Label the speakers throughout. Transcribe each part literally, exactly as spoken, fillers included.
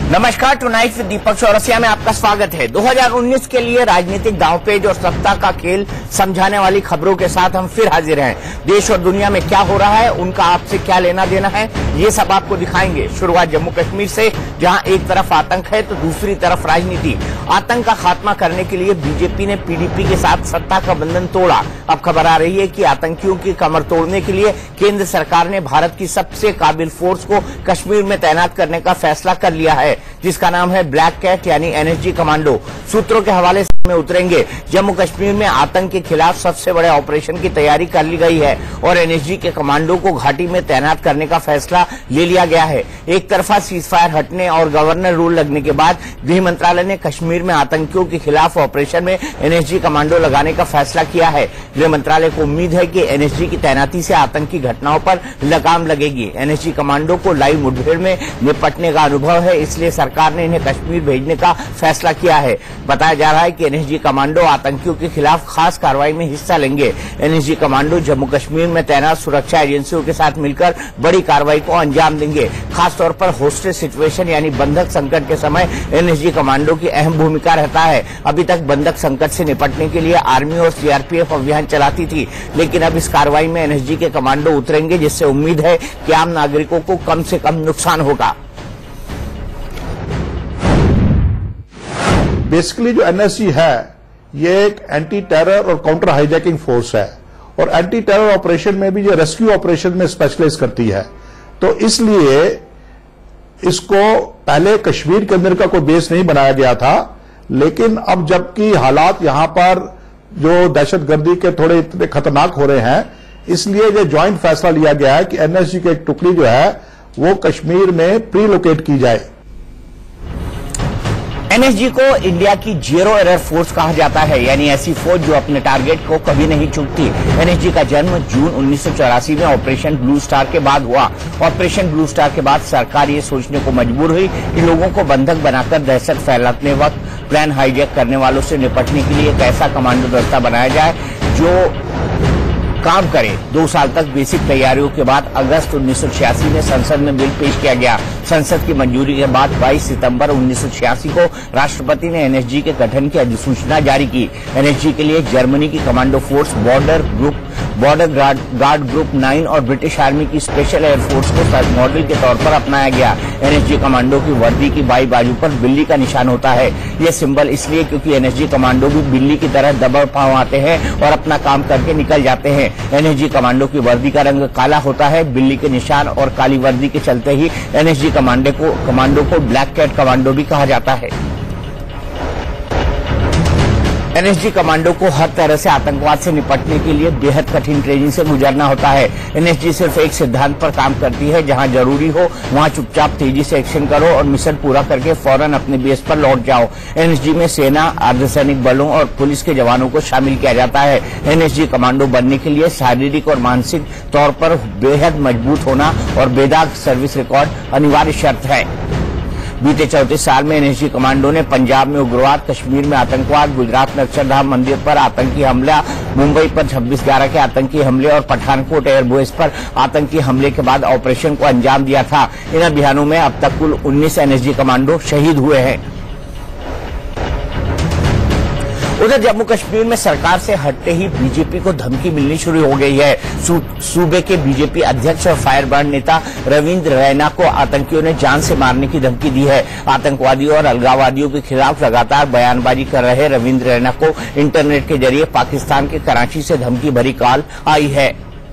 Speaker 1: नमस्कार, tonight with दीपक चौरसिया में आपका स्वागत है। दो हज़ार उन्नीस के लिए राजनीतिक दांवपेच और सत्ता का खेल समझाने वाली खबरों के साथ हम फिर हाजिर हैं। देश और दुनिया में क्या हो रहा है, उनका आपसे क्या लेना देना है, ये सब आपको दिखाएंगे। शुरुआत जम्मू कश्मीर से, जहां एक तरफ आतंक है तो दूसरी तरफ राजनीति। आतंक का खात्मा करने के लिए बीजेपी ने पीडीपी के साथ सत्ता का बंधन तोड़ा। अब खबर आ रही है कि आतंकियों की कमर तोड़ने के लिए केंद्र सरकार ने भारत की सबसे काबिल फोर्स को कश्मीर में तैनात करने का फैसला कर लिया है, जिसका नाम है ब्लैक कैट यानी एनएसजी कमांडो। सूत्रों के हवाले से में उतरेंगे। जम्मू कश्मीर में आतंक के खिलाफ सबसे बड़े ऑपरेशन की तैयारी कर ली गई है और एनएसजी के कमांडो को घाटी में तैनात करने का फैसला ले लिया गया है। एक तरफा सीजफायर हटने और गवर्नर रूल लगने के बाद गृह मंत्रालय ने कश्मीर में आतंकियों के खिलाफ ऑपरेशन में एनएसजी कमांडो लगाने का फैसला किया है। गृह मंत्रालय को उम्मीद है कि एनएसजी की तैनाती से आतंकी घटनाओं पर लगाम लगेगी। एनएसजी कमांडो को लाइव मुठभेड़ में निपटने का अनुभव है, इसलिए सरकार ने इन्हें कश्मीर भेजने का फैसला किया है। बताया जा रहा है कि एनएसजी कमांडो आतंकियों के खिलाफ खास कार्रवाई में हिस्सा लेंगे। एनएसजी कमांडो जम्मू कश्मीर में तैनात सुरक्षा एजेंसियों के साथ मिलकर बड़ी कार्रवाई को अंजाम देंगे। खासतौर पर होस्टेज सिचुएशन यानी बंधक संकट के समय एनएसजी कमांडो की अहम भूमिका रहता है। अभी तक बंधक संकट से निपटने के लिए आर्मी और सीआरपीएफ अभियान चलाती थी, लेकिन अब इस कार्रवाई में एनएसजी के कमांडो उतरेंगे, जिससे उम्मीद है कि आम नागरिकों को कम से कम नुकसान होगा।
Speaker 2: बेसिकली जो एनएसजी है ये एक एंटी टेरर और काउंटर हाईजैकिंग फोर्स है और एंटी टेरर ऑपरेशन में भी ये रेस्क्यू ऑपरेशन में स्पेशलाइज करती है। तो इसलिए इसको पहले कश्मीर के अंदर का कोई बेस नहीं बनाया गया था, लेकिन अब जबकि हालात यहां पर जो दहशतगर्दी के थोड़े इतने खतरनाक हो रहे हैं, इसलिए ये ज्वाइंट फैसला लिया गया है कि एनएसजी की एक टुकड़ी जो है वो कश्मीर में प्री लोकेट की जाए।
Speaker 1: एनएसजी को इंडिया की जीरो एरर फोर्स कहा जाता है, यानी ऐसी फौज जो अपने टारगेट को कभी नहीं चूकती। एनएसजी का जन्म जून उन्नीस सौ चौरासी में ऑपरेशन ब्लू स्टार के बाद हुआ। ऑपरेशन ब्लू स्टार के बाद सरकार ये सोचने को मजबूर हुई कि लोगों को बंधक बनाकर दहशत फैलाने वक्त प्लान हाईजैक करने वालों से निपटने के लिए एक ऐसा कमांडो दस्ता बनाया जाए जो काम करे। दो साल तक बेसिक तैयारियों के बाद अगस्त उन्नीस सौ छियासी में संसद में बिल पेश किया गया। संसद की मंजूरी के बाद बाईस सितंबर उन्नीस सौ छियासी को राष्ट्रपति ने एनएसजी के गठन की अधिसूचना जारी की। एनएसजी के लिए जर्मनी की commando force, border group border guard, guard group nine और ब्रिटिश आर्मी की स्पेशल एयरफोर्स को मॉडल के तौर पर अपनाया गया। एनएसजी कमांडो की वर्दी की बाई बाजू पर बिल्ली का निशान होता है। यह सिंबल इसलिए क्योंकि एनएसजी कमांडो भी बिल्ली की तरह दबड़ पांव आते हैं और अपना काम करके निकल जाते हैं। एनएसजी कमांडो की वर्दी का रंग काला होता है। बिल्ली के निशान और काली वर्दी के चलते ही एनएसजी कमांडो को कमांडो को ब्लैक कैट कमांडो भी कहा जाता है। एनएसजी कमांडो को हर तरह से आतंकवाद से निपटने के लिए बेहद कठिन ट्रेनिंग से गुजरना होता है। एनएसजी सिर्फ एक सिद्धांत पर काम करती है, जहां जरूरी हो वहां चुपचाप तेजी से एक्शन करो और मिशन पूरा करके फौरन अपने बेस पर लौट जाओ। एनएसजी में सेना, अर्धसैनिक बलों और पुलिस के जवानों को शामिल किया जाता है। एनएसजी कमांडो बनने के लिए शारीरिक और मानसिक तौर पर बेहद मजबूत होना और बेदाग सर्विस रिकॉर्ड अनिवार्य शर्त है। बीते चौंतीस साल में एनएसजी कमांडो ने पंजाब में उग्रवाद, कश्मीर में आतंकवाद, गुजरात में अक्षरधाम मंदिर पर आतंकी हमला, मुंबई पर छब्बीस ग्यारह के आतंकी हमले और पठानकोट एयरबेस पर आतंकी हमले के बाद ऑपरेशन को अंजाम दिया था। इन अभियानों में अब तक कुल उन्नीस एनएसजी कमांडो शहीद हुए हैं। उधर जम्मू कश्मीर में सरकार से हटते ही बीजेपी को धमकी मिलनी शुरू हो गई है। सूबे के बीजेपी अध्यक्ष और फायरब्रांड नेता रविंद्र रैना को आतंकियों ने जान से मारने की धमकी दी है। आतंकवादियों और अलगाववादियों के खिलाफ लगातार बयानबाजी कर रहे रविंद्र रैना को इंटरनेट के जरिए पाकिस्तान के कराची से धमकी भरी कॉल आई है।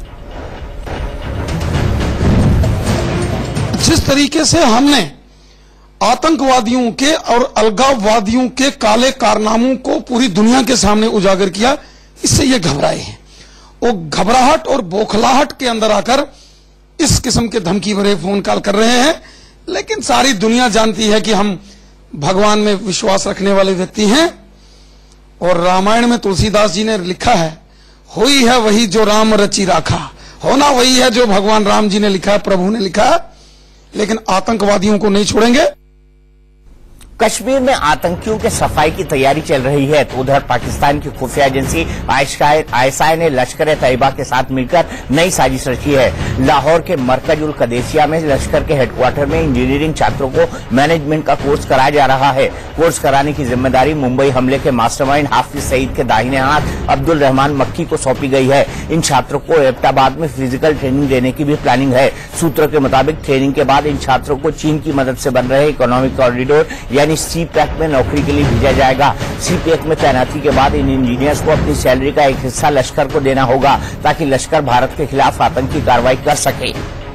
Speaker 3: जिस तरीके से हमने आतंकवादियों के और अलगाववादियों के काले कारनामों को पूरी दुनिया के सामने उजागर किया, इससे ये घबराए हैं। वो घबराहट और बौखलाहट के अंदर आकर इस किस्म के धमकी भरे फोन कॉल कर रहे हैं। लेकिन सारी दुनिया जानती है कि हम भगवान में विश्वास रखने वाले व्यक्ति हैं और रामायण में तुलसीदास जी ने लिखा है, हुई है वही जो राम रची राखा, होना वही है जो भगवान राम जी ने लिखा है, प्रभु ने लिखा है। लेकिन आतंकवादियों को नहीं छोड़ेंगे।
Speaker 1: कश्मीर में आतंकियों के सफाई की तैयारी चल रही है तो उधर पाकिस्तान की खुफिया एजेंसी आईएसआई ने लश्कर तैयबा के साथ मिलकर नई साजिश रची है। लाहौर के मरकज उल कदेसिया में लश्कर के हेडक्वार्टर में इंजीनियरिंग छात्रों को मैनेजमेंट का कोर्स कराया जा रहा है। कोर्स कराने की जिम्मेदारी मुंबई हमले के मास्टरमाइंड हाफिज सईद के दाहिने हाथ अब्दुल रहमान मक्की को सौंपी गई है। इन छात्रों को एबटाबाद में फिजिकल ट्रेनिंग देने की भी प्लानिंग है। सूत्रों के मुताबिक ट्रेनिंग के बाद इन छात्रों को चीन की मदद से बन रहे इकोनॉमिक कॉरिडोर यानी सी पैक में नौकरी के लिए भेजा जाएगा। सी पैक में तैनाती के बाद इन इंजीनियर्स को अपनी सैलरी का एक हिस्सा लश्कर को देना होगा ताकि लश्कर भारत के खिलाफ आतंकी कार्रवाई कर सके।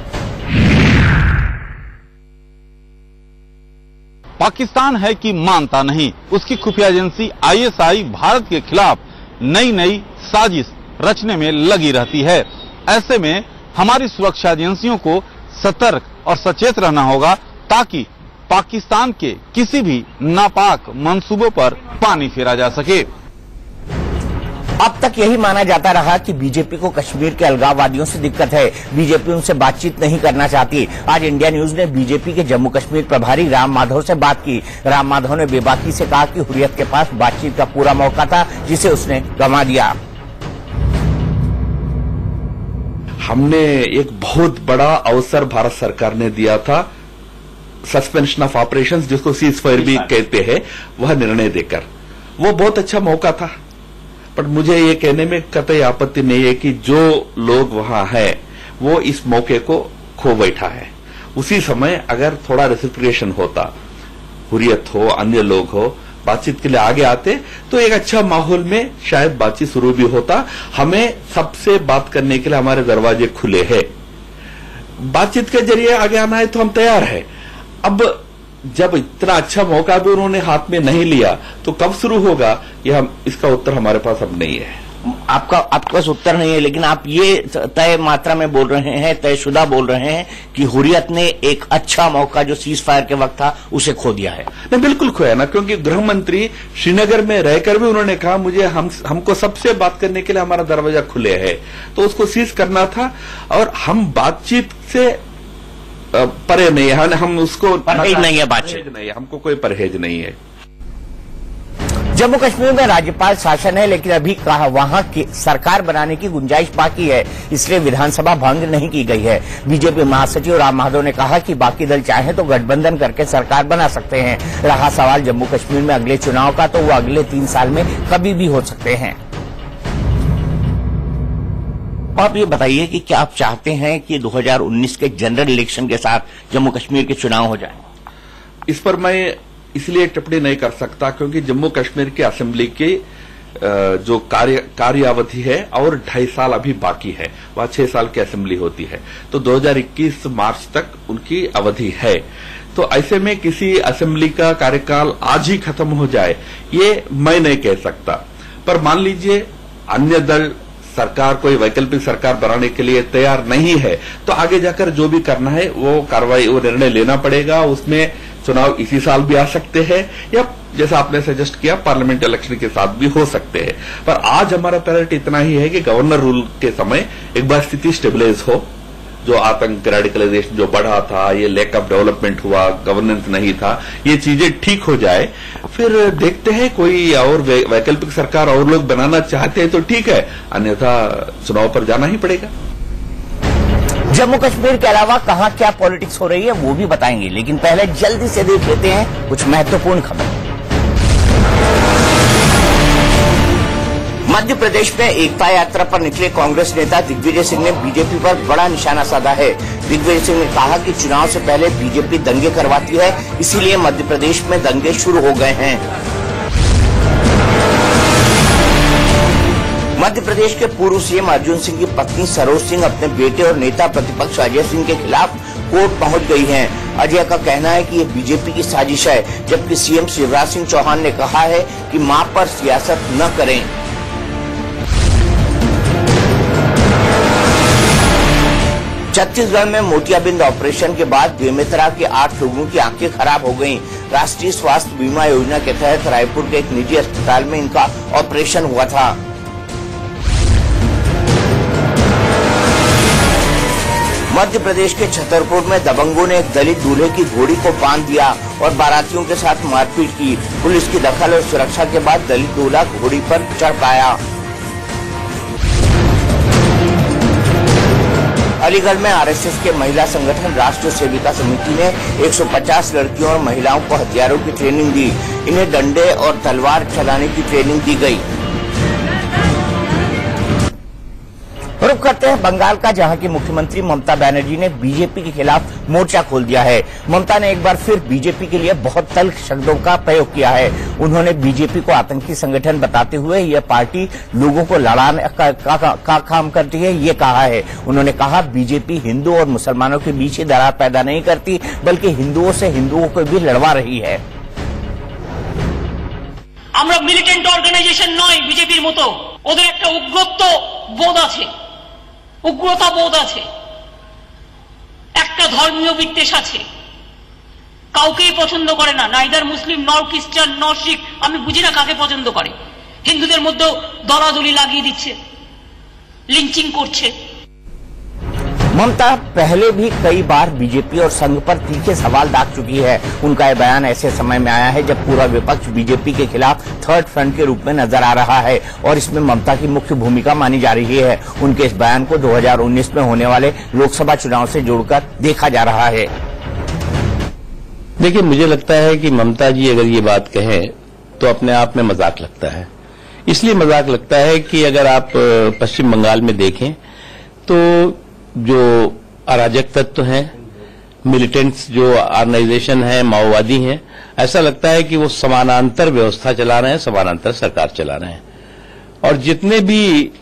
Speaker 4: पाकिस्तान है कि मानता नहीं, उसकी खुफिया एजेंसी आईएसआई भारत के खिलाफ नई नई साजिश रचने में लगी रहती है। ऐसे में हमारी सुरक्षा एजेंसियों को सतर्क और सचेत रहना होगा ताकि पाकिस्तान के किसी भी नापाक मंसूबों पर पानी फेरा जा सके।
Speaker 1: अब तक यही माना जाता रहा कि बीजेपी को कश्मीर के अलगाववादियों से दिक्कत है, बीजेपी उनसे बातचीत नहीं करना चाहती। आज इंडिया न्यूज ने बीजेपी के जम्मू कश्मीर प्रभारी राम माधव से बात की। राम माधव ने बेबाकी से कहा कि हुर्रियत के पास बातचीत का पूरा मौका था जिसे उसने गंवा दिया।
Speaker 5: हमने एक बहुत बड़ा अवसर भारत सरकार ने दिया था सस्पेंशन ऑफ ऑपरेशंस, जिसको सीज फायर भी कहते हैं, वह निर्णय देकर वो बहुत अच्छा मौका था। पर मुझे ये कहने में कतई आपत्ति नहीं है कि जो लोग वहां हैं वो इस मौके को खो बैठा है। उसी समय अगर थोड़ा रेसिप्रिएशन होता, हुर्रियत हो, अन्य लोग हो, बातचीत के लिए आगे आते तो एक अच्छा माहौल में शायद बातचीत शुरू भी होता। हमें सबसे बात करने के लिए हमारे दरवाजे खुले हैं। बातचीत के जरिए आगे आना है तो हम तैयार हैं। अब जब इतना अच्छा मौका भी उन्होंने हाथ में नहीं लिया तो कब शुरू होगा, यह हम इसका उत्तर हमारे पास अब नहीं है।
Speaker 1: आपका आपके पास उत्तर नहीं है, लेकिन आप ये तय मात्रा में बोल रहे हैं, तयशुदा बोल रहे हैं कि हुर्रियत ने एक अच्छा मौका जो सीज फायर के वक्त था उसे खो दिया है।
Speaker 5: नहीं, बिल्कुल खोया ना, क्योंकि गृह मंत्री श्रीनगर में रहकर भी उन्होंने कहा मुझे हम हमको सबसे बात करने के लिए हमारा दरवाजा खुले है, तो उसको सीज करना था। और हम बातचीत से परे नहीं है, हम उसको
Speaker 1: परहेज नहीं है, बातचीत
Speaker 5: नहीं है, हमको कोई परहेज नहीं है।
Speaker 1: जम्मू कश्मीर में राज्यपाल शासन है, लेकिन अभी कहा वहां की सरकार बनाने की गुंजाइश बाकी है, इसलिए विधानसभा भंग नहीं की गई है। बीजेपी महासचिव राम माधव ने कहा कि बाकी दल चाहे तो गठबंधन करके सरकार बना सकते हैं। रहा सवाल जम्मू कश्मीर में अगले चुनाव का, तो वो अगले तीन साल में कभी भी हो सकते हैं। आप ये बताइए कि क्या आप चाहते हैं कि दो हज़ार उन्नीस के जनरल इलेक्शन के साथ जम्मू कश्मीर के चुनाव हो जाए?
Speaker 5: इस पर मैं इसलिए टिप्पणी नहीं कर सकता क्योंकि जम्मू कश्मीर की असेंबली की जो कार्य कार्यावधि है और ढाई साल अभी बाकी है, वह छह साल की असेंबली होती है, तो दो हज़ार इक्कीस मार्च तक उनकी अवधि है। तो ऐसे में किसी असेंबली का कार्यकाल आज ही खत्म हो जाए ये मैं नहीं कह सकता। पर मान लीजिए अन्य दल सरकार कोई वैकल्पिक सरकार बनाने के लिए तैयार नहीं है तो आगे जाकर जो भी करना है वो कार्रवाई, वो निर्णय लेना पड़ेगा। उसमें चुनाव इसी साल भी आ सकते हैं या जैसा आपने सजेस्ट किया पार्लियामेंट इलेक्शन के साथ भी हो सकते हैं। पर आज हमारा प्रायोरिटी इतना ही है कि गवर्नर रूल के समय एक बार स्थिति स्टेबलाइज हो, जो आतंक रेडिकलाइजेशन जो बढ़ा था, ये लैक ऑफ डेवलपमेंट हुआ, गवर्नेंस नहीं था, ये चीजें ठीक हो जाए, फिर देखते हैं कोई और वैकल्पिक सरकार और लोग बनाना चाहते हैं तो ठीक है, अन्यथा चुनाव पर जाना ही पड़ेगा।
Speaker 1: जम्मू कश्मीर के अलावा कहां क्या पॉलिटिक्स हो रही है वो भी बताएंगे, लेकिन पहले जल्दी से देख लेते हैं कुछ महत्वपूर्ण खबर। मध्य प्रदेश में एकता यात्रा पर निकले कांग्रेस नेता दिग्विजय सिंह ने बीजेपी पर बड़ा निशाना साधा है। दिग्विजय सिंह ने कहा कि चुनाव से पहले बीजेपी दंगे करवाती है, इसीलिए मध्य प्रदेश में दंगे शुरू हो गए हैं। मध्य प्रदेश के पूर्व सीएम अर्जुन सिंह की पत्नी सरोज सिंह अपने बेटे और नेता प्रतिपक्ष अजय सिंह के खिलाफ कोर्ट पहुंच गई हैं। अजय का कहना है कि ये बीजेपी की साजिश है, जबकि सीएम शिवराज सिंह चौहान ने कहा है कि मां पर सियासत न करें। छत्तीसगढ़ में मोतियाबिंद ऑपरेशन के बाद बेमेतरा के आठ लोगों की आंखें खराब हो गईं। राष्ट्रीय स्वास्थ्य बीमा योजना के तहत रायपुर के एक निजी अस्पताल में इनका ऑपरेशन हुआ था। मध्य प्रदेश के छतरपुर में दबंगों ने एक दलित दूल्हे की घोड़ी को बांध दिया और बारातियों के साथ मारपीट की। पुलिस की दखल और सुरक्षा के बाद दलित दूल्हा घोड़ी पर चढ़ पाया। अलीगढ़ में आरएसएस के महिला संगठन राष्ट्रीय सेविका समिति ने एक सौ पचास लड़कियों और महिलाओं को हथियारों की ट्रेनिंग दी। इन्हें डंडे और तलवार चलाने की ट्रेनिंग दी गई। रुख करते हैं बंगाल का, जहां की मुख्यमंत्री ममता बनर्जी ने बीजेपी के खिलाफ मोर्चा खोल दिया है। ममता ने एक बार फिर बीजेपी के लिए बहुत तल्ख शब्दों का प्रयोग किया है। उन्होंने बीजेपी को आतंकी संगठन बताते हुए यह पार्टी लोगों को लड़ाने का, का, का, का काम करती है, ये कहा है। उन्होंने कहा बीजेपी हिंदू और मुसलमानों के बीच ही दरार पैदा नहीं करती, बल्कि हिंदुओं से हिंदुओं को भी लड़वा रही है।
Speaker 6: আমরা মিলিটেন্ট অর্গানাইজেশন নয় বিজেপির মতো, ওদের একটা উগ্রত্ব বোধ আছে, উগ্রতা বোধ আছে, একটা ধর্মীয় বিদ্বেষ আছে, কাউকেই পছন্দ করে না, নাইদার মুসলিম নর খ্রিস্টান নর শিখ, আমি বুঝি না কাকে পছন্দ করে। হিন্দুদের মধ্যে দলাদলি লাগিয়ে দিচ্ছে, লিঞ্চিং করছে।
Speaker 1: ममता पहले भी कई बार बीजेपी और संघ पर तीखे सवाल दाग चुकी है। उनका यह बयान ऐसे समय में आया है जब पूरा विपक्ष बीजेपी के खिलाफ थर्ड फ्रंट के रूप में नजर आ रहा है और इसमें ममता की मुख्य भूमिका मानी जा रही है। उनके इस बयान को दो हज़ार उन्नीस में होने वाले लोकसभा चुनाव से जोड़कर देखा जा रहा है।
Speaker 7: देखिए, मुझे लगता है कि ममता जी अगर ये बात कहें तो अपने आप में मजाक लगता है। इसलिए मजाक लगता है कि अगर आप पश्चिम बंगाल में देखें तो जो अराजक तत्व हैं, मिलिटेंट्स जो ऑर्गेनाइजेशन है, माओवादी हैं, ऐसा लगता है कि वो समानांतर व्यवस्था चला रहे हैं, समानांतर सरकार चला रहे हैं। और जितने भी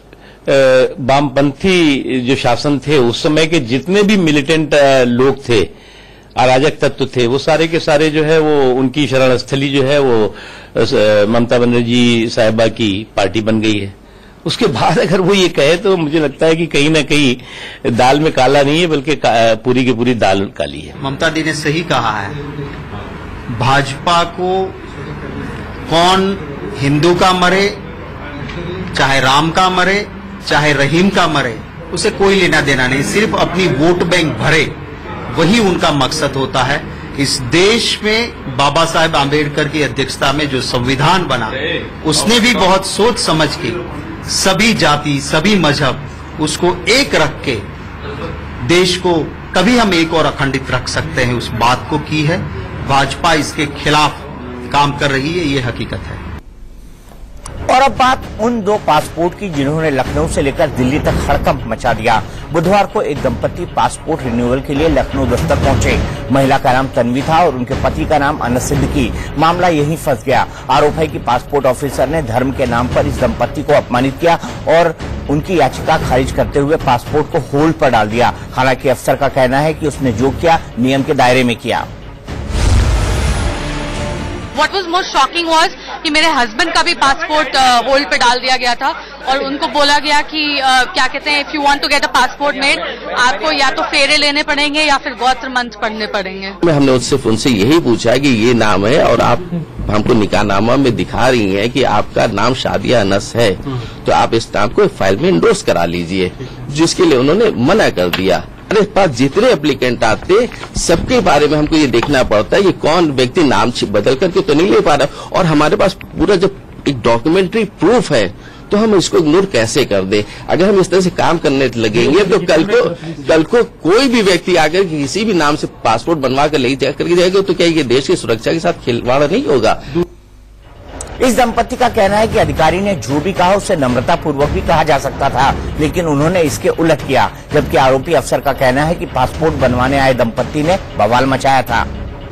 Speaker 7: वामपंथी जो शासन थे उस समय के जितने भी मिलिटेंट लोग थे, अराजक तत्व थे, वो सारे के सारे जो है वो उनकी शरण स्थली जो है वो ममता बनर्जी साहिबा की पार्टी बन गई है। उसके बाद अगर वो ये कहे तो मुझे लगता है कि कहीं ना कहीं दाल में काला नहीं है, बल्कि पूरी की पूरी दाल काली है।
Speaker 8: ममता दी ने सही कहा है, भाजपा को कौन हिंदू का मरे, चाहे राम का मरे, चाहे रहीम का मरे, उसे कोई लेना देना नहीं, सिर्फ अपनी वोट बैंक भरे, वही उनका मकसद होता है। इस देश में बाबा साहेब आम्बेडकर की अध्यक्षता में जो संविधान बना, उसने भी बहुत सोच समझ के सभी जाति, सभी मजहब, उसको एक रख के देश को तभी हम एक और अखंडित रख सकते हैं, उस बात को की है। भाजपा इसके खिलाफ काम कर रही है, ये हकीकत है।
Speaker 1: और अब बात उन दो पासपोर्ट की जिन्होंने लखनऊ से लेकर दिल्ली तक हड़कंप मचा दिया। बुधवार को एक दंपति पासपोर्ट रिन्यूअल के लिए लखनऊ दफ्तर पहुंचे। महिला का नाम तन्वी था और उनके पति का नाम अनस सिद्दीकी। मामला यहीं फंस गया। आरोप है कि पासपोर्ट ऑफिसर ने धर्म के नाम पर इस दंपति को अपमानित किया और उनकी याचिका खारिज करते हुए पासपोर्ट को होल्ड पर डाल दिया। हालांकि अफसर का कहना है कि उसने जो किया नियम के दायरे में किया।
Speaker 9: What was most shocking was कि मेरे हस्बैंड का भी पासपोर्ट होल्ड पे डाल दिया गया था और उनको बोला गया कि uh, क्या कहते हैं, if you want to get a passport made, आपको या तो फेरे लेने पड़ेंगे या फिर गोत्र मंत्र पढ़ने पड़ेंगे।
Speaker 7: हमने सिर्फ उनसे यही पूछा कि ये नाम है और आप हमको निकाहनामा में दिखा रही हैं कि आपका नाम शादिया अनस है, तो आप इस नाम को फाइल में इंडोर्स करा लीजिए, जिसके लिए उन्होंने मना कर दिया। हमारे पास जितने एप्लीकेंट आते सबके बारे में हमको ये देखना पड़ता है कि कौन व्यक्ति नाम बदल करके तो नहीं ले पा रहा, और हमारे पास पूरा जब एक डॉक्यूमेंट्री प्रूफ है तो हम इसको इग्नोर कैसे कर दे। अगर हम इस तरह से काम करने लगेंगे तो कल को कल को कोई भी व्यक्ति आकर किसी भी नाम से पासपोर्ट बनवा कर ले करके जाएगा तो क्या ये देश की सुरक्षा के साथ खिलवाड़ नहीं होगा।
Speaker 1: इस दंपति का कहना है कि अधिकारी ने जो भी कहा उसे नम्रता पूर्वक भी कहा जा सकता था, लेकिन उन्होंने इसके उलट किया। जबकि आरोपी अफसर का कहना है कि पासपोर्ट बनवाने आए दंपति ने बवाल मचाया था।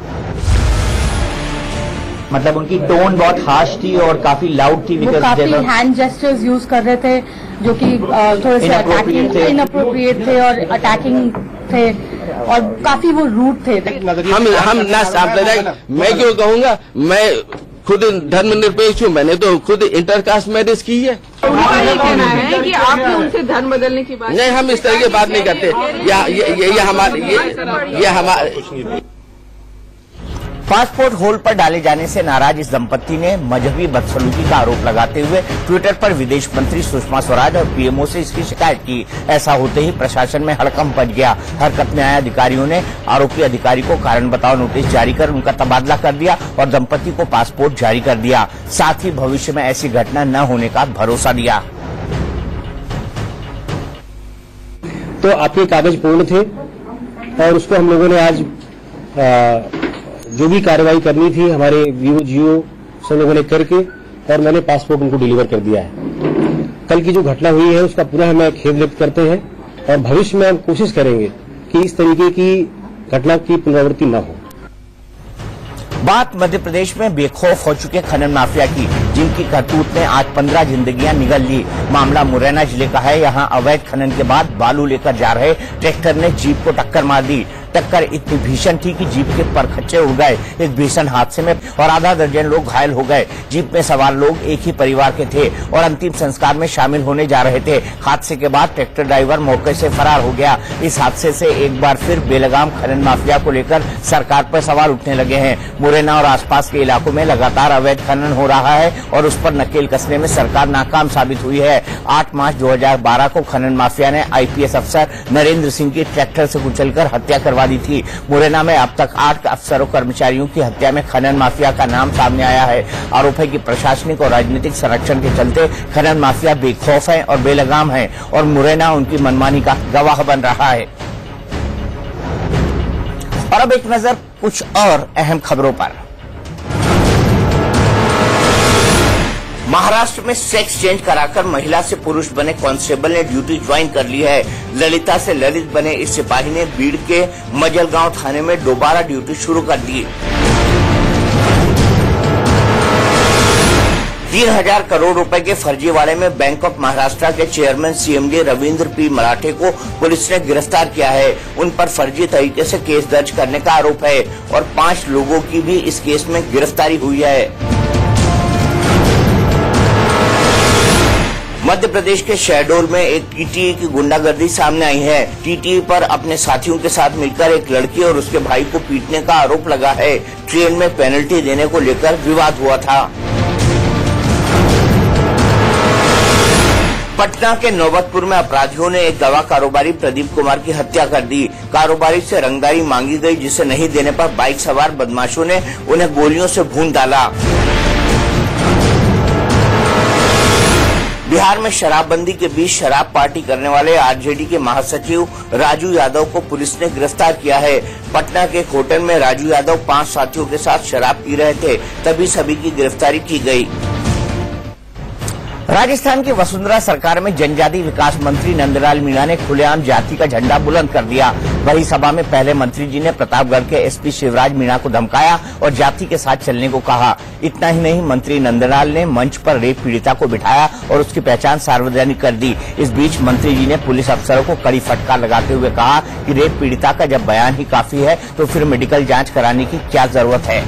Speaker 10: मतलब उनकी टोन बहुत हार्श थी और काफी लाउड थी।
Speaker 11: वो काफी हैंड जेस्चर्स यूज कर रहे थे जो कि थोड़े से अटैकिंग इनअप्रोप्रिएट थे और अटैकिंग थे और काफी वो रूड थे।
Speaker 7: हम हम ना सांप्रदायिक, मैं क्यों कहूँगा, मैं खुद धर्मनिरपेक्ष हूँ, मैंने तो खुद इंटरकास्ट मैरिज की है।
Speaker 12: उनका ये कहना है कि आपने उनसे धर्म बदलने की बात
Speaker 7: नहीं, हम इस तरह की बात नहीं करते। ये ये ये हमारे ये ये हमारे
Speaker 1: पासपोर्ट होल पर डाले जाने से नाराज इस दंपत्ति ने मजहबी बदसलूकी का आरोप लगाते हुए ट्विटर पर विदेश मंत्री सुषमा स्वराज और पीएमओ से इसकी शिकायत की। ऐसा होते ही प्रशासन में हड़कंप मच गया। हरकत में आए अधिकारियों ने आरोपी अधिकारी को कारण बताओ नोटिस जारी कर उनका तबादला कर दिया और दंपत्ति को पासपोर्ट जारी कर दिया। साथ ही भविष्य में ऐसी घटना न होने का भरोसा दिया।
Speaker 13: तो आपके कागज पूर्ण थे और उसको हम लोगों ने आज आ, जो भी कार्रवाई करनी थी हमारे वीओ जीओ सब लोगों ने करके और मैंने पासपोर्ट उनको डिलीवर कर दिया है। कल की जो घटना हुई है उसका पूरा हम खेद व्यक्त करते हैं और भविष्य में हम कोशिश करेंगे कि इस तरीके की घटना की पुनरावृत्ति न हो।
Speaker 1: बात मध्य प्रदेश में बेखौफ हो चुके खनन माफिया की, जिनकी करतूत ने आज पंद्रह जिंदगियां निगल ली। मामला मुरैना जिले का है। यहां अवैध खनन के बाद बालू लेकर जा रहे ट्रैक्टर ने जीप को टक्कर मार दी। टक्कर इतनी भीषण थी कि जीप के परखच्चे उड़ गए। इस भीषण हादसे में और आधा दर्जन लोग घायल हो गए। जीप में सवार लोग एक ही परिवार के थे और अंतिम संस्कार में शामिल होने जा रहे थे। हादसे के बाद ट्रैक्टर ड्राइवर मौके से फरार हो गया। इस हादसे से एक बार फिर बेलगाम खनन माफिया को लेकर सरकार पर सवाल उठने लगे हैं। मुरैना और आसपास के इलाकों में लगातार अवैध खनन हो रहा है और उस पर नकेल कसने में सरकार नाकाम साबित हुई है। आठ मार्च दो हजार बारह को खनन माफिया ने आईपीएस अफसर नरेंद्र सिंह की ट्रैक्टर से कुचलकर हत्या करवा दी थी। मुरैना में अब तक आठ अफसरों कर्मचारियों की हत्या में खनन माफिया का नाम सामने आया है। आरोप है कि प्रशासनिक और राजनीतिक संरक्षण के चलते खनन माफिया बेखौफ है और बेलगाम है और मुरैना उनकी मनमानी का गवाह बन रहा है। और अब एक नजर कुछ और अहम खबरों पर। महाराष्ट्र में सेक्स चेंज कराकर महिला से पुरुष बने कांस्टेबल ने ड्यूटी ज्वाइन कर ली है। ललिता से ललित बने इस सिपाही ने बीड़ के मजलगांव थाने में दोबारा ड्यूटी शुरू कर दी। तीन हजार करोड़ रुपए के फर्जीवाड़े में बैंक ऑफ महाराष्ट्र के चेयरमैन सीएमडी रविंद्र पी मराठे को पुलिस ने गिरफ्तार किया है। उन पर फर्जी तरीके से केस दर्ज करने का आरोप है और पांच लोगों की भी इस केस में गिरफ्तारी हुई है। मध्य प्रदेश के शहडोल में एक टीटीई की गुंडागर्दी सामने आई है। टीटीई पर अपने साथियों के साथ मिलकर एक लड़की और उसके भाई को पीटने का आरोप लगा है। ट्रेन में पेनल्टी देने को लेकर विवाद हुआ था। पटना के नौबतपुर में अपराधियों ने एक दवा कारोबारी प्रदीप कुमार की हत्या कर दी। कारोबारी से रंगदारी मांगी गई, जिसे नहीं देने पर बाइक सवार बदमाशों ने उन्हें गोलियों से भून डाला। बिहार में शराबबंदी के बीच शराब पार्टी करने वाले आरजेडी के महासचिव राजू यादव को पुलिस ने गिरफ्तार किया है। पटना के कोटन में राजू यादव पांच साथियों के साथ शराब पी रहे थे, तभी सभी की गिरफ्तारी की गई। राजस्थान की वसुंधरा सरकार में जनजाति विकास मंत्री नंदलाल मीणा ने खुलेआम जाति का झंडा बुलंद कर दिया। वही सभा में पहले मंत्री जी ने प्रतापगढ़ के एसपी शिवराज मीणा को धमकाया और जाति के साथ चलने को कहा। इतना ही नहीं, मंत्री नंदलाल ने मंच पर रेप पीड़िता को बिठाया और उसकी पहचान सार्वजनिक कर दी। इस बीच मंत्री जी ने पुलिस अफसरों को कड़ी फटकार लगाते हुए कहा कि रेप पीड़िता का जब बयान ही काफी है तो फिर मेडिकल जाँच कराने की क्या जरूरत है।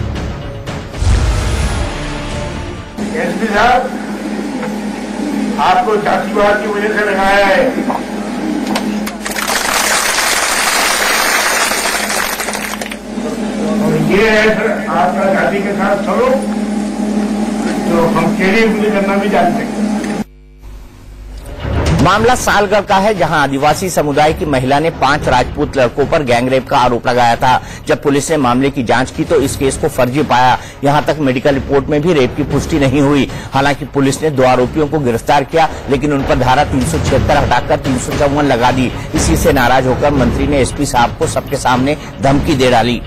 Speaker 14: एसपी साहब, आपको जातिवाद की वजह से लगाया है। और ये है सर आपका जाति के साथ चलो तो हम केड़ी उंगली करना भी जानते हैं।
Speaker 1: मामला सालगढ़ का है, जहां आदिवासी समुदाय की महिला ने पांच राजपूत लड़कों पर गैंगरेप का आरोप लगाया था। जब पुलिस ने मामले की जांच की तो इस केस को फर्जी पाया। यहां तक मेडिकल रिपोर्ट में भी रेप की पुष्टि नहीं हुई। हालांकि पुलिस ने दो आरोपियों को गिरफ्तार किया, लेकिन उन पर धारा तीन सौ छिहत्तर हटाकर तीन सौ चौवन लगा दी। इसी से नाराज होकर मंत्री ने एसपी साहब को सबके सामने धमकी दे डाली।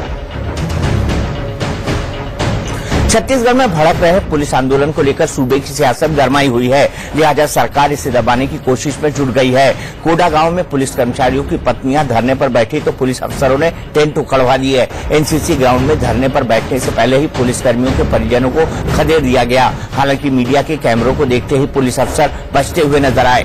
Speaker 1: छत्तीसगढ़ में भड़क रहे पुलिस आंदोलन को लेकर सूबे की सियासत गरमाई हुई है, लिहाजा सरकार इसे दबाने की कोशिश में जुट गई है। कोडा गांव में पुलिस कर्मचारियों की पत्नियां धरने पर बैठी तो पुलिस अफसरों ने टेंट उखड़वा दिए। एनसीसी ग्राउंड में धरने पर बैठने से पहले ही पुलिस कर्मियों के परिजनों को खदेड़ दिया गया। हालांकि मीडिया के कैमरों को देखते ही पुलिस अफसर बचते हुए नजर आए।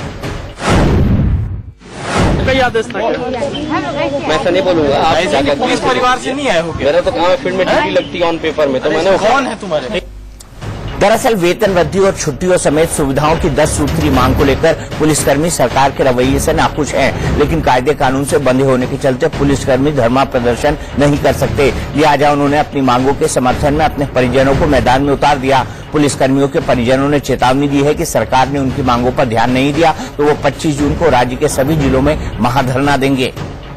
Speaker 15: आदेश था
Speaker 7: मैं ऐसा नहीं बोलूंगा। आप
Speaker 15: पुलिस परिवार से नहीं आए हो?
Speaker 7: मेरा तो काम है फील्ड में ड्यूटी लगती है ऑन पेपर में, तो मैंने
Speaker 15: कौन है तुम्हारे?
Speaker 1: दरअसल वेतन वृद्धि और छुट्टियों समेत सुविधाओं की दस सूत्री मांग को लेकर पुलिसकर्मी सरकार के रवैये से नाखुश हैं, लेकिन कायदे कानून से बंधे होने के चलते पुलिसकर्मी धरना प्रदर्शन नहीं कर सकते। लिहाजा उन्होंने अपनी मांगों के समर्थन में अपने परिजनों को मैदान में उतार दिया। पुलिसकर्मियों के परिजनों ने चेतावनी दी है कि सरकार ने उनकी मांगों पर ध्यान नहीं दिया तो वो पच्चीस जून को राज्य के सभी जिलों में महाधरना देंगे।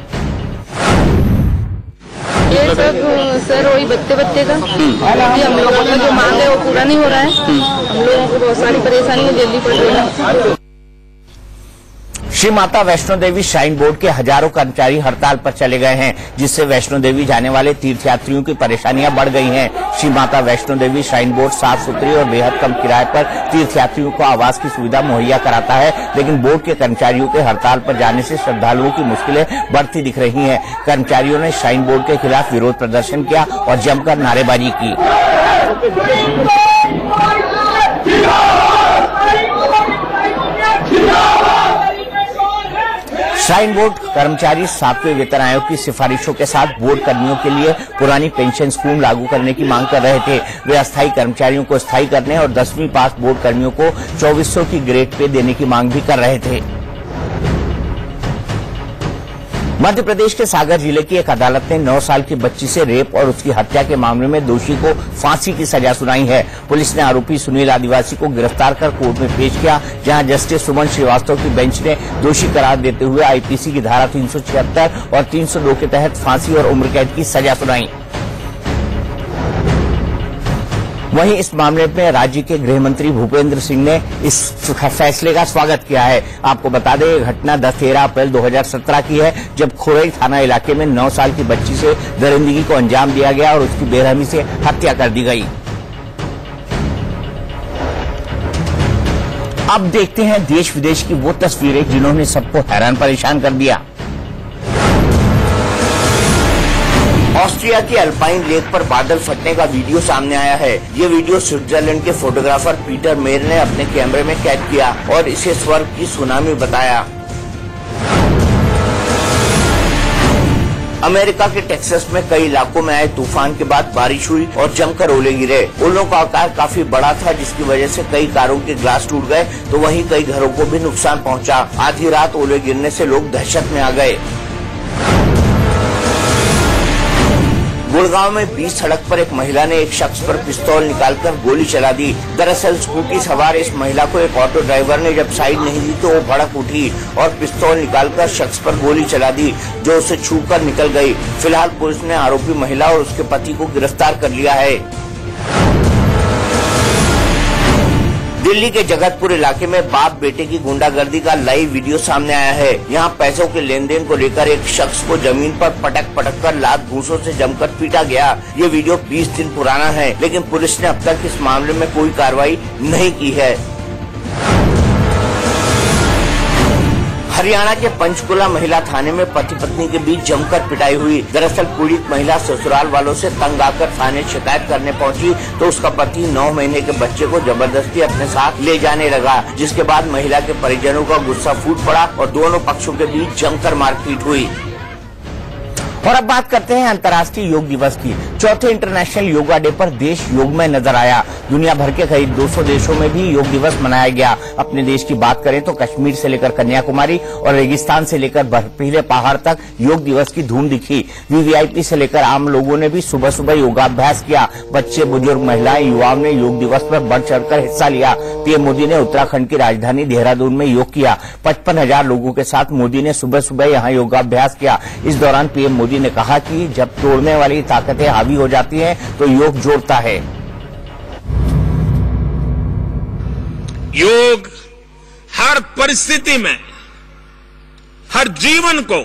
Speaker 12: ये सब सर वही बत्ते बत्ते का अभी हम लोगों का जो मांग है वो पूरा नहीं हो रहा है। हम लोगों को बहुत सारी परेशानियां जल्दी पड़ रही है।
Speaker 1: श्री माता वैष्णो देवी श्राइन बोर्ड के हजारों कर्मचारी हड़ताल पर चले गए हैं, जिससे वैष्णो देवी जाने वाले तीर्थयात्रियों की परेशानियां बढ़ गई हैं। श्री माता वैष्णो देवी श्राइन बोर्ड साफ सुथरी और बेहद कम किराए पर तीर्थयात्रियों को आवास की सुविधा मुहैया कराता है, लेकिन बोर्ड के कर्मचारियों के हड़ताल पर जाने से श्रद्धालुओं की मुश्किलें बढ़ती दिख रही हैं। कर्मचारियों ने श्राइन बोर्ड के खिलाफ विरोध प्रदर्शन किया और जमकर नारेबाजी की। श्राइन बोर्ड कर्मचारी सातवें वेतन आयोग की सिफारिशों के साथ बोर्ड कर्मियों के लिए पुरानी पेंशन स्कीम लागू करने की मांग कर रहे थे। वे अस्थायी कर्मचारियों को स्थायी करने और दसवीं पास बोर्ड कर्मियों को चौबीस सौ की ग्रेड पे देने की मांग भी कर रहे थे। मध्य प्रदेश के सागर जिले की एक अदालत ने नौ साल की बच्ची से रेप और उसकी हत्या के मामले में दोषी को फांसी की सजा सुनाई है। पुलिस ने आरोपी सुनील आदिवासी को गिरफ्तार कर कोर्ट में पेश किया, जहां जस्टिस सुमन श्रीवास्तव की बेंच ने दोषी करार देते हुए आईपीसी की धारा तीन सौ छिहत्तर और तीन सौ दो के तहत फांसी और उम्र कैद की सजा सुनाई। वहीं इस मामले में राज्य के गृह मंत्री भूपेंद्र सिंह ने इस फैसले का स्वागत किया है। आपको बता दें, ये घटना दस तेरह अप्रैल दो हज़ार सत्रह की है, जब खोरई थाना इलाके में नौ साल की बच्ची से दरिंदगी को अंजाम दिया गया और उसकी बेरहमी से हत्या कर दी गई। अब देखते हैं देश विदेश की वो तस्वीरें जिन्होंने सबको हैरान परेशान कर दिया। ऑस्ट्रिया के अल्पाइन लेक पर बादल फटने का वीडियो सामने आया है। ये वीडियो स्विट्जरलैंड के फोटोग्राफर पीटर मेयर ने अपने कैमरे में कैद किया और इसे स्वर्ग की सुनामी बताया। अमेरिका के टेक्सास में कई इलाकों में आए तूफान के बाद बारिश हुई और जमकर ओले गिरे। ओलों का आकार काफी बड़ा था, जिसकी वजह से कई कारों के ग्लास टूट गए तो वहीं कई घरों को भी नुकसान पहुंचा। आधी रात ओले गिरने से लोग दहशत में आ गए। गुड़गांव में बीच सड़क पर एक महिला ने एक शख्स पर पिस्तौल निकालकर गोली चला दी। दरअसल स्कूटी सवार इस महिला को एक ऑटो ड्राइवर ने जब साइड नहीं दी तो वो भड़क उठी और पिस्तौल निकालकर शख्स पर गोली चला दी, जो उसे छूकर निकल गई। फिलहाल पुलिस ने आरोपी महिला और उसके पति को गिरफ्तार कर लिया है। दिल्ली के जगतपुर इलाके में बाप बेटे की गुंडागर्दी का लाइव वीडियो सामने आया है। यहाँ पैसों के लेन देन को लेकर एक शख्स को जमीन पर पटक पटक कर लात घूंसों से जमकर पीटा गया। ये वीडियो बीस दिन पुराना है, लेकिन पुलिस ने अब तक इस मामले में कोई कार्रवाई नहीं की है। हरियाणा के पंचकुला महिला थाने में पति पत्नी के बीच जमकर पिटाई हुई। दरअसल पीड़ित महिला ससुराल वालों से तंग आकर थाने शिकायत करने पहुंची तो उसका पति नौ महीने के बच्चे को जबरदस्ती अपने साथ ले जाने लगा, जिसके बाद महिला के परिजनों का गुस्सा फूट पड़ा और दोनों पक्षों के बीच जमकर मारपीट हुई। और अब बात करते हैं अंतर्राष्ट्रीय योग दिवस की। चौथे इंटरनेशनल योगा डे पर देश योग में नजर आया। दुनिया भर के करीब दो सौ देशों में भी योग दिवस मनाया गया। अपने देश की बात करें तो कश्मीर से लेकर कन्याकुमारी और रेगिस्तान से लेकर बर्फीले पहाड़ तक योग दिवस की धूम दिखी। वीवीआईपी से लेकर आम लोगों ने भी सुबह सुबह योगाभ्यास किया। बच्चे, बुजुर्ग, महिलाएं, युवाओं ने योग दिवस पर बढ़ चढ़कर हिस्सा लिया। पीएम मोदी ने उत्तराखंड की राजधानी देहरादून में योग किया। पचपन हजार लोगों के साथ मोदी ने सुबह सुबह यहाँ योगाभ्यास किया। इस दौरान पीएम मोदी ने कहा कि जब तोड़ने वाली ताकतें हावी हो जाती हैं तो योग जोड़ता है।
Speaker 16: योग हर परिस्थिति में हर जीवन को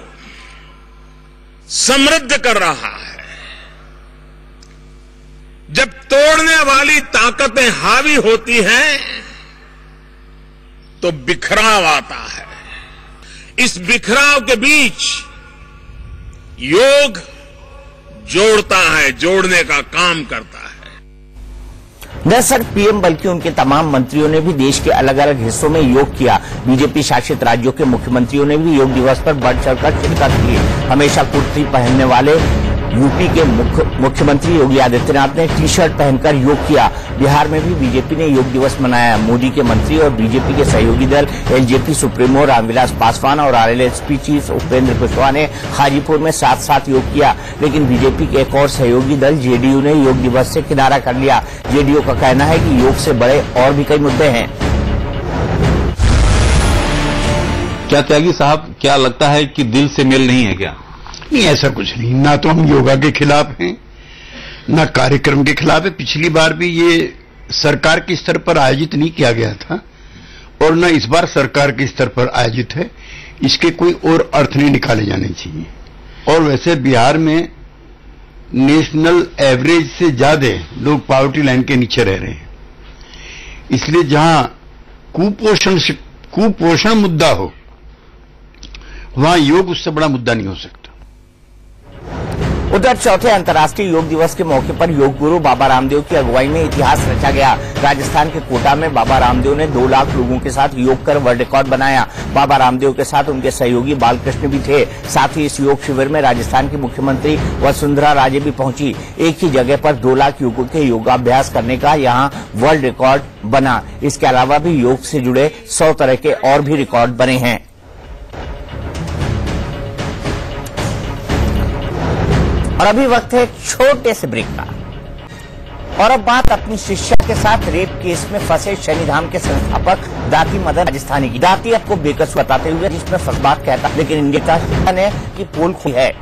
Speaker 16: समृद्ध कर रहा है। जब तोड़ने वाली ताकतें हावी होती हैं तो बिखराव आता है। इस बिखराव के बीच योग जोड़ता है, जोड़ने का काम करता है।
Speaker 1: दरअसल पीएम बल्कि उनके तमाम मंत्रियों ने भी देश के अलग अलग हिस्सों में योग किया। बीजेपी शासित राज्यों के मुख्यमंत्रियों ने भी योग दिवस पर बढ़ चढ़कर शिरकत की। हमेशा कुर्ती पहनने वाले यूपी के मुख्य मुख्यमंत्री योगी आदित्यनाथ ने टी शर्ट पहनकर योग किया। बिहार में भी बीजेपी ने योग दिवस मनाया। मोदी के मंत्री और बीजेपी के सहयोगी दल एलजेपी सुप्रीमो रामविलास पासवान और आरएलएसपी चीफ उपेंद्र कुशवाहा ने हाजीपुर में साथ साथ योग किया। लेकिन बीजेपी के एक और सहयोगी दल जेडीयू ने योग दिवस से किनारा कर लिया। जेडीयू का कहना है कि योग से बड़े और भी कई मुद्दे हैं।
Speaker 4: क्या त्यागी साहब, क्या लगता है कि दिल से मेल नहीं है क्या?
Speaker 17: नहीं, ऐसा कुछ नहीं। ना तो हम योगा के खिलाफ हैं, ना कार्यक्रम के खिलाफ है। पिछली बार भी ये सरकार के स्तर पर आयोजित नहीं किया गया था और न इस बार सरकार के स्तर पर आयोजित है। इसके कोई और अर्थ नहीं निकाले जाने चाहिए। और वैसे बिहार में नेशनल एवरेज से ज्यादा लोग पॉवर्टी लाइन के नीचे रह रहे हैं। इसलिए जहां कुपोषण कुपोषण मुद्दा हो, वहां योग उससे बड़ा मुद्दा नहीं हो सकता।
Speaker 1: उधर चौथे अंतर्राष्ट्रीय योग दिवस के मौके पर योग गुरु बाबा रामदेव की अगुवाई में इतिहास रचा गया। राजस्थान के कोटा में बाबा रामदेव ने दो लाख लोगों के साथ योग कर वर्ल्ड रिकॉर्ड बनाया। बाबा रामदेव के साथ उनके सहयोगी बालकृष्ण भी थे। साथ ही इस योग शिविर में राजस्थान की मुख्यमंत्री वसुंधरा राजे भी पहुंची। एक ही जगह पर दो लाख युवकों के योगाभ्यास करने का यहां वर्ल्ड रिकॉर्ड बना। इसके अलावा भी योग से जुड़े सौ तरह के और भी रिकॉर्ड बने हैं। और अभी वक्त है छोटे से ब्रेक का। और अब बात अपनी शिष्या के साथ रेप केस में फंसे शनिधाम के संस्थापक दाती मदन राजस्थानी की। दाती आपको बेकस बताते हुए जिसमें फसबात कहता, लेकिन इंडिया ने कि पोल खुली है।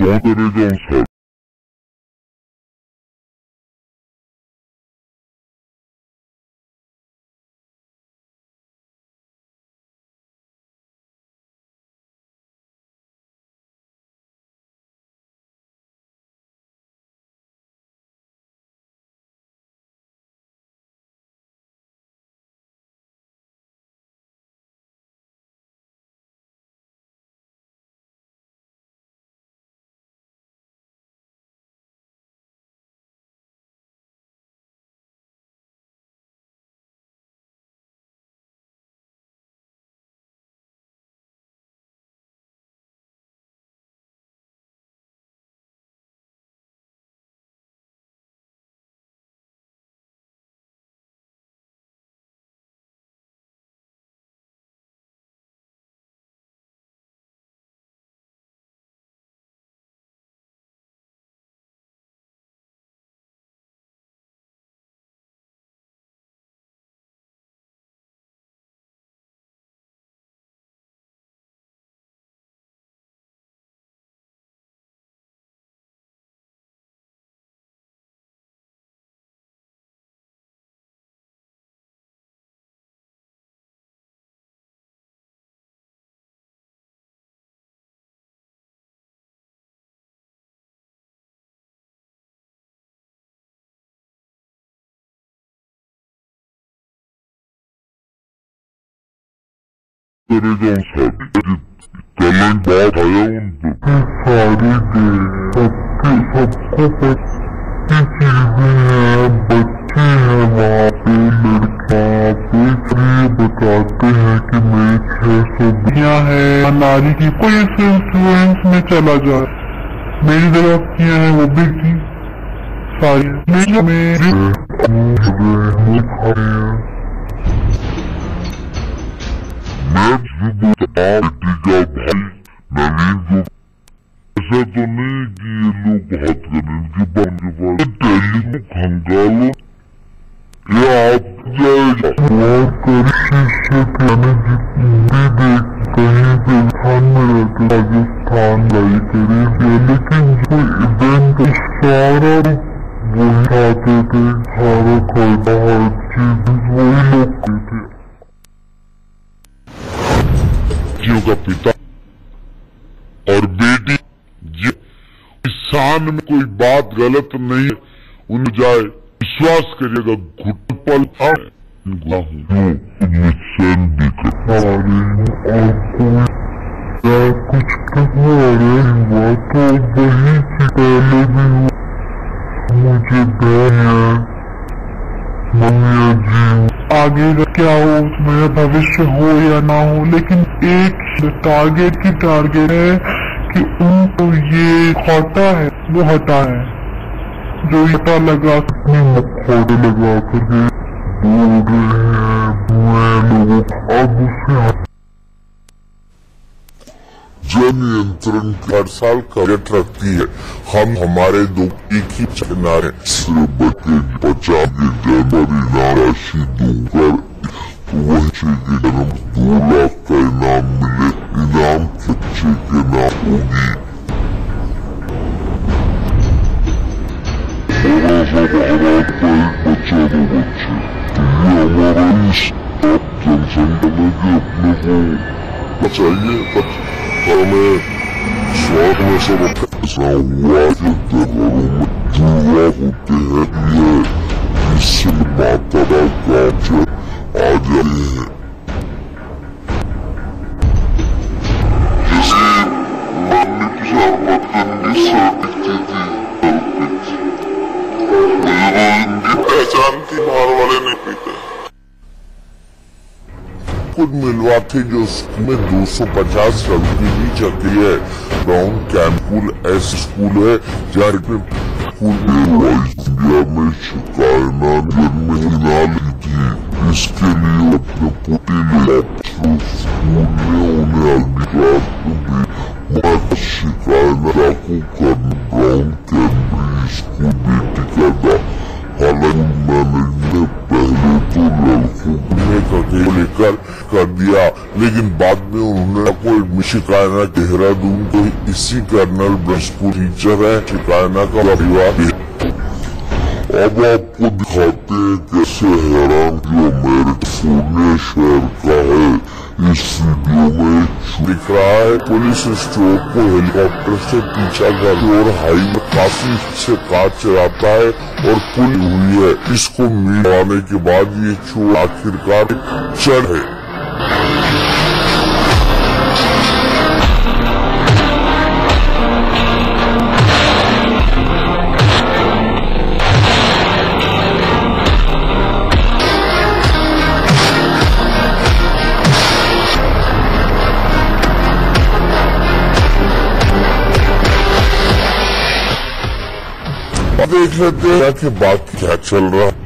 Speaker 18: करेगा टैलेंट बहुत आया उनको सारे सबके सबको पच्चीस चीजें हैं, बच्चे हैं वहाँ पे, लड़कियाँ पे ये बताते हैं कि मेरी छह सौ बियाँ है नारी की, कोई इसे इंफ्लुएंस में चला जाए। मेरी गलतियाँ हैं वो भी की सारी मेरी मेरी भाई नवीन को ऐसा तो नहीं कि ये लोग बहुत करें, इनके पास टेलीफोन खंगालो या आप जाएगा और कहीं पे स्थान में रहते राजस्थान गई करी, लेकिन जो इवेंट सारा वही आते थे, सारा खरीदा हर चीज वही लोग थे। का पिता और बेटी शान में कोई बात गलत नहीं, उन जाए विश्वास करिएगा घुट पल और कुछ तो हुआ तो वही पहले भी हुआ। मुझे डर है मम्मी जी आगे क्या हो, मेरा भविष्य हो या ना हो, लेकिन एक टारगेट की टारगेट है कि उनको ये खाता है वो हटा है, जो हटा लगा अपने मुखौटे लगा करके बोल रहे हैं मैं लोगों अब उसे जन नियंत्रण हर साल बजट रखती है। हम हमारे दो एक ही किनारे सिर्फ बच्चे बचा के जनवरी राशि दूंकर बच्चे के जन्म दो लाख का इनाम मिले, इनाम बच्चे के नाम होगी। थोड़ा सा हालात पर बच्चा दो बच्चे, ये हमारा इस जनसंख्या में भी अपने को बचाइए। हमें स्वाद में सब ऐसा हुआ कि त्योहारों में जुआ होते हैं, ये इससे माता का काम आ जाए हैं। जैसे मानने की जरूरत करनी सकती थी, मुझे इनकी पहचान थी, बाहर वाले नहीं पीते खुद मिलवा थे जो में दो सौ पचास रुपये भी चलती है। ब्राउन कैंपुल ऐसा स्कूल है जहाँ इंडिया में शिकायना जन्म ली थी, इसके लिए अपने पोते स्कूल ने उन्हें अगली क्लास में भी शिकायना को कर ब्राउन कैंब्रिज स्कूल बेटी का था। हालांकि मैंने पहले तो लड़कों ने को लेकर कर दिया, लेकिन बाद में उन्होंने कोई शिकायना देहरादून को इसी कर्नल ब्रह्मपुर टीचर है शिकायना का परिवार। अब आपको दिखाते हैं कैसे हैरान जो अमेरिका पुणे शहर का है। इस वीडियो में दिख रहा है पुलिस स्टोर को हेलीकॉप्टर से पीछा करती और हाईवे काफी से कार चलाता है और पुल हुई है। इसको मिलाने के बाद ये चोर आखिरकार चढ़े। देख लेते हैं कि बात क्या चल रहा है।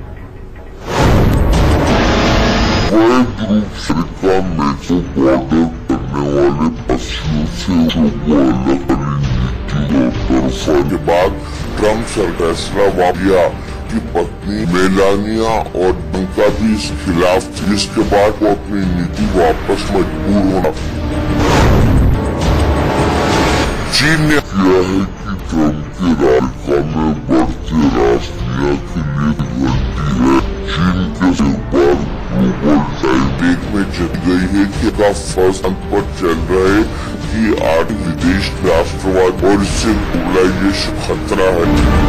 Speaker 18: बड़े ग्रुप अफ्रीका में जो बॉर्डर करने वाले पशुओं से लोगों अलग नीति और तरफा के बाद ट्रम्प फैसला वापिया की पत्नी मेलानिया और उनका भी इस खिलाफ थी, जिसके बाद वो अपनी नीति वापस मजबूर होना। चीन ने किया है कि ट्रम्प की रायका में बढ़ते राष्ट्रीय के लिए घंटी है। चीन के एक बार ग्लोबल टाइपेक में जत गई है कि का फर्स्ट पर चल रहे कि आठ विदेश राष्ट्रवाद और इससे ग्लोबलाइजेशन खतरा है।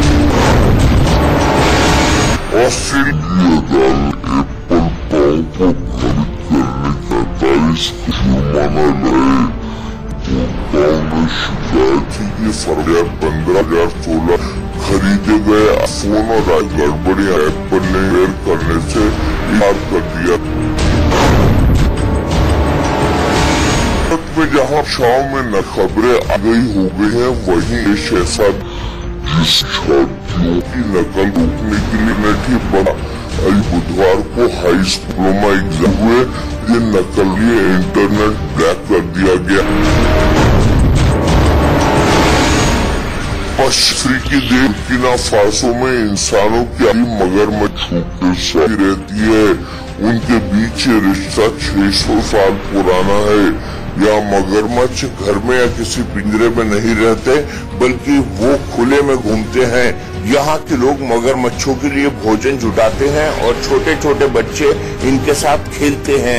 Speaker 18: ऑस्ट्रेलिया अदालत एप्पल पाओ को खरीद करने का तारीख जुर्माना लाए। ने शिकायत थी कि फरवरी पंद्रह हजार सोलह खरीदे गए फोन और गड़बड़ियां एप्पल ने शेयर करने से इनकार कर दिया। में जहां शाम में न खबरें आ गई हो गई हैं, वहीं ये शहजाद जिस छात्रियों की नकल रोकने के लिए नठी बना बुधवार को हाई स्कूलों में एग्जाम हुए, ये नकली इंटरनेट ब्लैक कर दिया गया। अफ्रीकी देश बुर्किना फासो में इंसानों की मगरमच्छों के साथ रहती है। उनके बीच रिश्ता छह सौ साल पुराना है। या मगरमच्छ घर में या किसी पिंजरे में नहीं रहते, बल्कि वो खुले में घूमते हैं। यहाँ के लोग मगरमच्छों के लिए भोजन जुटाते हैं और छोटे छोटे बच्चे इनके साथ खेलते हैं।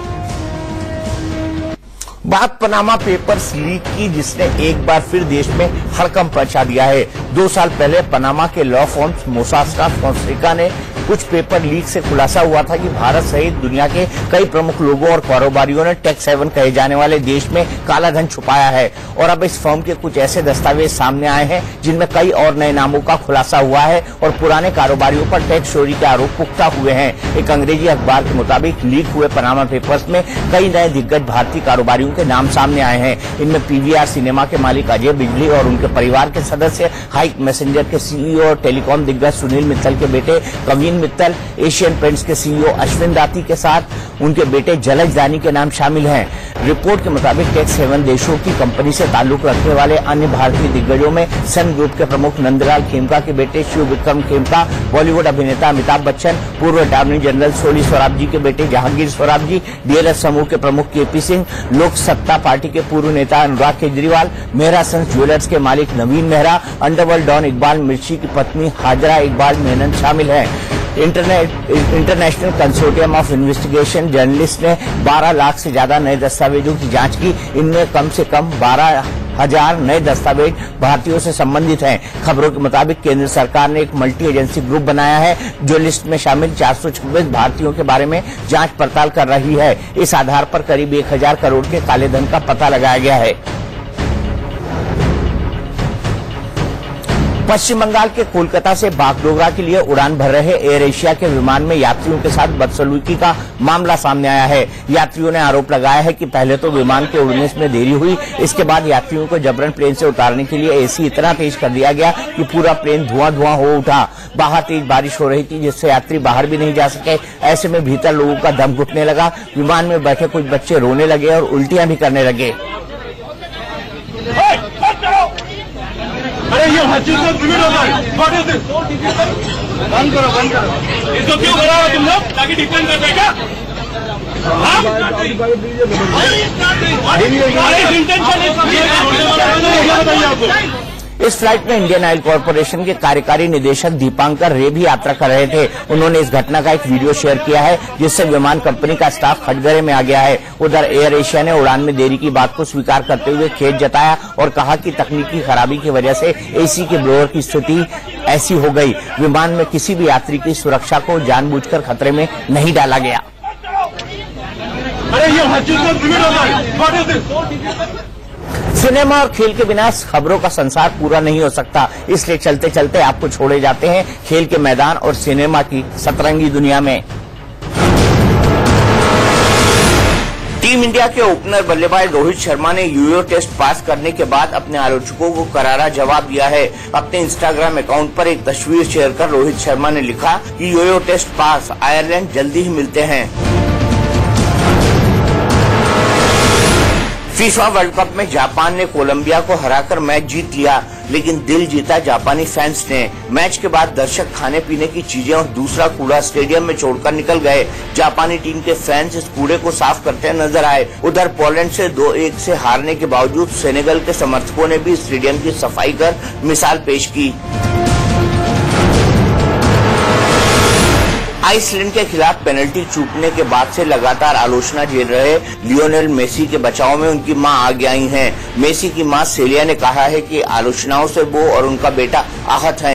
Speaker 1: बात पनामा पेपर्स लीक की, जिसने एक बार फिर देश में हड़कंप मचा दिया है। दो साल पहले पनामा के लॉ फर्म मोसाक फोंसेका ने कुछ पेपर लीक से खुलासा हुआ था कि भारत सहित दुनिया के कई प्रमुख लोगों और कारोबारियों ने टैक्स हेवन कहे जाने वाले देश में काला धन छुपाया है। और अब इस फर्म के कुछ ऐसे दस्तावेज सामने आए हैं जिनमें कई और नए नामों का खुलासा हुआ है और पुराने कारोबारियों पर टैक्स चोरी के आरोप पुख्ता हुए हैं। एक अंग्रेजी अखबार के मुताबिक लीक हुए पनामा पेपर्स में कई नए दिग्गज भारतीय कारोबारियों के नाम सामने आए हैं। इनमें पीवीआर सिनेमा के मालिक अजय बिजली और उनके परिवार के सदस्य, हाइक मैसेंजर के सीईओ और टेलीकॉम दिग्गज सुनील मित्तल के बेटे कवीन मित्तल, एशियन पेंट्स के सीईओ अश्विन दाती के साथ उनके बेटे जलज दानी के नाम शामिल हैं। रिपोर्ट के मुताबिक टैक्स हेवन देशों की कंपनी से ताल्लुक रखने वाले अन्य भारतीय दिग्गजों में सन ग्रुप के प्रमुख नंदलाल खेमका के बेटे शिव विक्रम खेमका, बॉलीवुड अभिनेता अमिताभ बच्चन, पूर्व अटॉर्नी जनरल सोली स्वराब जी के बेटे जहांगीर स्वराब जी, डीएलएफ समूह के प्रमुख केपी सिंह, लोक सत्ता पार्टी के पूर्व नेता अनुराग केजरीवाल, मेहरा सन्स ज्वेलर्स के मालिक नवीन मेहरा, अंडरवर्ल्ड डॉन इकबाल मिर्ची की पत्नी हाजरा इकबाल मेनन शामिल हैं। Internet international consortium of investigation journalist ने बारह लाख से ज्यादा नए दस्तावेजों की जांच की। इनमें कम से कम बारह हजार नए दस्तावेज भारतीयों से संबंधित हैं। खबरों के मुताबिक केंद्र सरकार ने एक मल्टी एजेंसी ग्रुप बनाया है जो लिस्ट में शामिल चार सौ छब्बीस भारतीयों के बारे में जांच पड़ताल कर रही है। इस आधार पर करीब एक हजार करोड़ के काले धन का पता लगाया गया है। पश्चिम बंगाल के कोलकाता से बागडोगरा के लिए उड़ान भर रहे एयर एशिया के विमान में यात्रियों के साथ बदसलूकी का मामला सामने आया है। यात्रियों ने आरोप लगाया है कि पहले तो विमान के उड़ने में देरी हुई, इसके बाद यात्रियों को जबरन प्लेन से उतारने के लिए एसी इतना तेज कर दिया गया कि पूरा प्लेन धुआं धुआं हो उठा। बाहर तेज बारिश हो रही थी जिससे यात्री बाहर भी नहीं जा सके। ऐसे में भीतर लोगों का दम घुटने लगा। विमान में बैठे कुछ बच्चे रोने लगे और उल्टियां भी करने लगे।
Speaker 18: अरे ये हर चीज में लिमिट होता है। What is this? बंद करो बंद करो। इसको क्यों करा हो तुम लोग? ताकि डिफेंड कर सके क्या?
Speaker 1: इस फ्लाइट में इंडियन ऑयल कॉर्पोरेशन के कार्यकारी निदेशक दीपांकर रे भी यात्रा कर रहे थे। उन्होंने इस घटना का एक वीडियो शेयर किया है जिससे विमान कंपनी का स्टाफ खटगरे में आ गया है। उधर एयर एशिया ने उड़ान में देरी की बात को स्वीकार करते हुए खेद जताया और कहा कि तकनीकी खराबी की वजह से एसी के ब्लोअर की स्थिति ऐसी हो गई। विमान में किसी भी यात्री की सुरक्षा को जानबूझकर खतरे में नहीं डाला गया।
Speaker 18: अरे ये हर चीज में लिमिट होता है। What is this?
Speaker 1: सिनेमा और खेल के बिना खबरों का संसार पूरा नहीं हो सकता, इसलिए चलते चलते आपको छोड़े जाते हैं खेल के मैदान और सिनेमा की सतरंगी दुनिया में। टीम इंडिया के ओपनर बल्लेबाज रोहित शर्मा ने यूयो टेस्ट पास करने के बाद अपने आलोचकों को करारा जवाब दिया है। अपने इंस्टाग्राम अकाउंट पर एक तस्वीर शेयर कर रोहित शर्मा ने लिखा कि यूयो टेस्ट पास, आयरलैंड जल्दी ही मिलते हैं। फीफा वर्ल्ड कप में जापान ने कोलंबिया को हराकर मैच जीत लिया, लेकिन दिल जीता जापानी फैंस ने। मैच के बाद दर्शक खाने पीने की चीजें और दूसरा कूड़ा स्टेडियम में छोड़कर निकल गए। जापानी टीम के फैंस इस कूड़े को साफ करते नजर आए। उधर पोलैंड से दो एक से हारने के बावजूद सेनेगल के समर्थकों ने भी स्टेडियम की सफाई कर मिसाल पेश की। आइसलैंड के खिलाफ पेनल्टी चूकने के बाद से लगातार आलोचना झेल रहे लियोनेल मेसी के बचाव में उनकी मां आगे आई हैं। मेसी की मां सेलिया ने कहा है कि आलोचनाओं से वो और उनका बेटा आहत हैं।